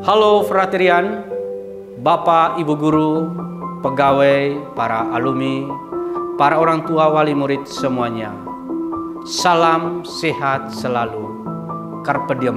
Halo Fraterian, Bapak, Ibu Guru, pegawai, para alumni, para orang tua, wali murid semuanya. Salam sehat selalu. Carpe diem.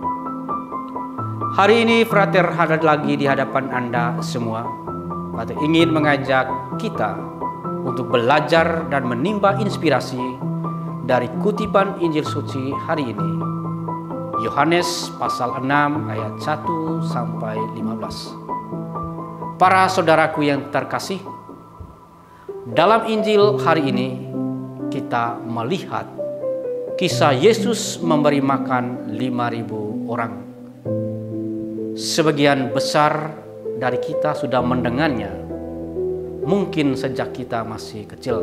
Hari ini Frater hadir lagi di hadapan Anda semua. Frater ingin mengajak kita untuk belajar dan menimba inspirasi dari kutipan Injil Suci hari ini. Yohanes pasal 6 ayat 1 sampai 15. Para saudaraku yang terkasih, dalam Injil hari ini kita melihat kisah Yesus memberi makan 5.000 orang. Sebagian besar dari kita sudah mendengarnya, mungkin sejak kita masih kecil.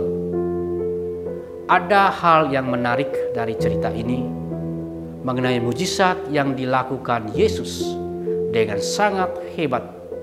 Ada hal yang menarik dari cerita ini mengenai mujizat yang dilakukan Yesus dengan sangat hebat,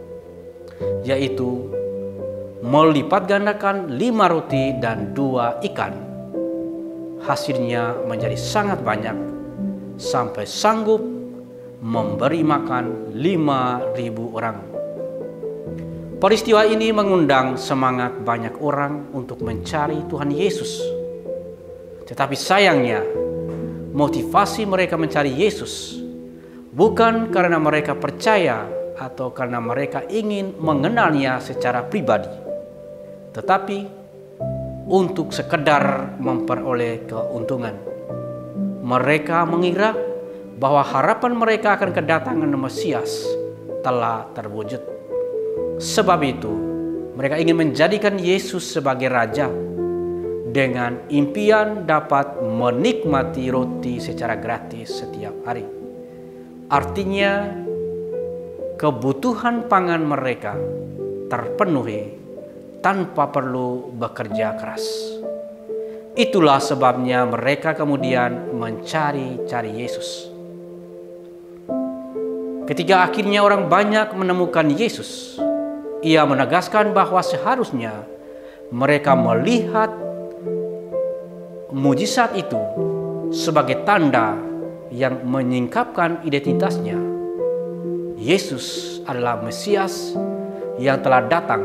yaitu melipat gandakan 5 roti dan 2 ikan. Hasilnya menjadi sangat banyak, sampai sanggup memberi makan 5.000 orang. Peristiwa ini mengundang semangat banyak orang untuk mencari Tuhan Yesus. Tetapi sayangnya, motivasi mereka mencari Yesus bukan karena mereka percaya atau karena mereka ingin mengenalnya secara pribadi, tetapi untuk sekedar memperoleh keuntungan. Mereka mengira bahwa harapan mereka akan kedatangan Mesias telah terwujud. Sebab itu, mereka ingin menjadikan Yesus sebagai raja dengan impian dapat menikmati roti secara gratis setiap hari. Artinya, kebutuhan pangan mereka terpenuhi tanpa perlu bekerja keras. Itulah sebabnya mereka kemudian mencari-cari Yesus. Ketika akhirnya orang banyak menemukan Yesus, ia menegaskan bahwa seharusnya mereka melihat mujizat itu sebagai tanda yang menyingkapkan identitasnya. Yesus adalah Mesias yang telah datang.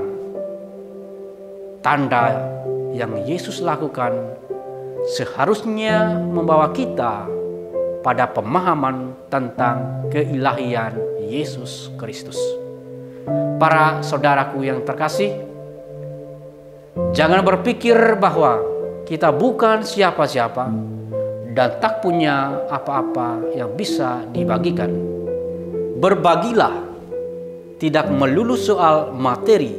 Tanda yang Yesus lakukan seharusnya membawa kita pada pemahaman tentang keilahian Yesus Kristus. Para saudaraku yang terkasih, jangan berpikir bahwa kita bukan siapa-siapa dan tak punya apa-apa yang bisa dibagikan. Berbagilah, tidak melulu soal materi.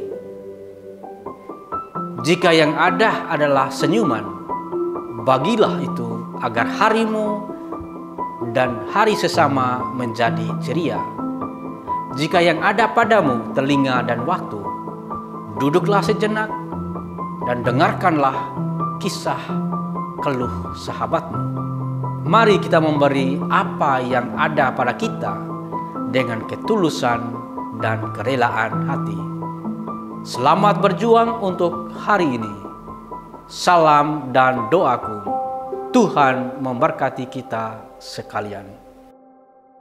Jika yang ada adalah senyuman, bagilah itu agar harimu dan hari sesama menjadi ceria. Jika yang ada padamu telinga dan waktu, duduklah sejenak dan dengarkanlah kisah keluh sahabatmu. Mari kita memberi apa yang ada pada kita dengan ketulusan dan kerelaan hati. Selamat berjuang untuk hari ini. Salam dan doaku, Tuhan memberkati kita sekalian.